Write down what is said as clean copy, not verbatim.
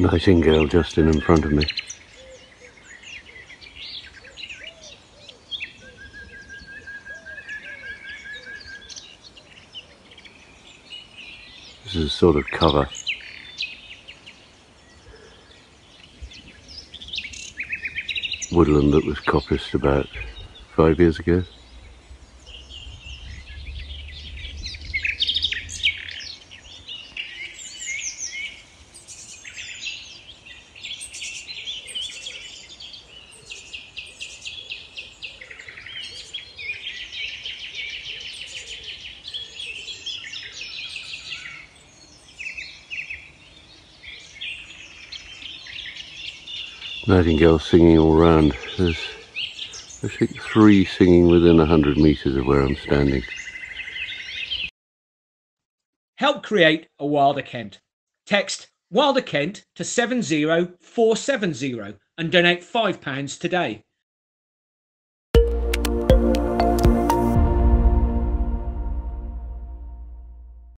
Nightingale just in front of me. This is a sort of cover. Woodland that was coppiced about 5 years ago. Nightingales singing all round. There's, I think, 3 singing within 100 metres of where I'm standing. Help create a Wilder Kent. Text Wilder Kent to 70470 and donate £5 today.